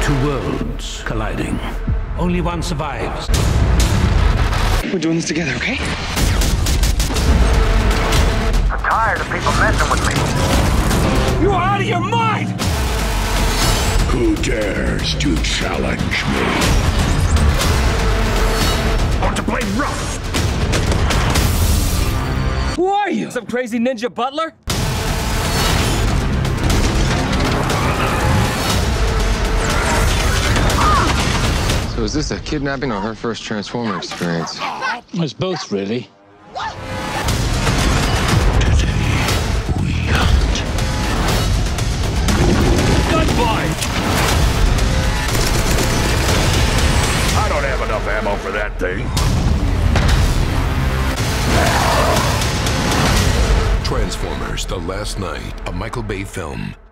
Two worlds colliding. Only one survives. We're doing this together, okay? I'm tired of people messing with me. You are out of your mind! Who dares to challenge me? Want to play rough? Who are you? Some crazy ninja butler? So is this a kidnapping or her first Transformer experience? It's both, really. We hunt. Gunfly! I don't have enough ammo for that thing. Transformers: The Last Night, a Michael Bay film.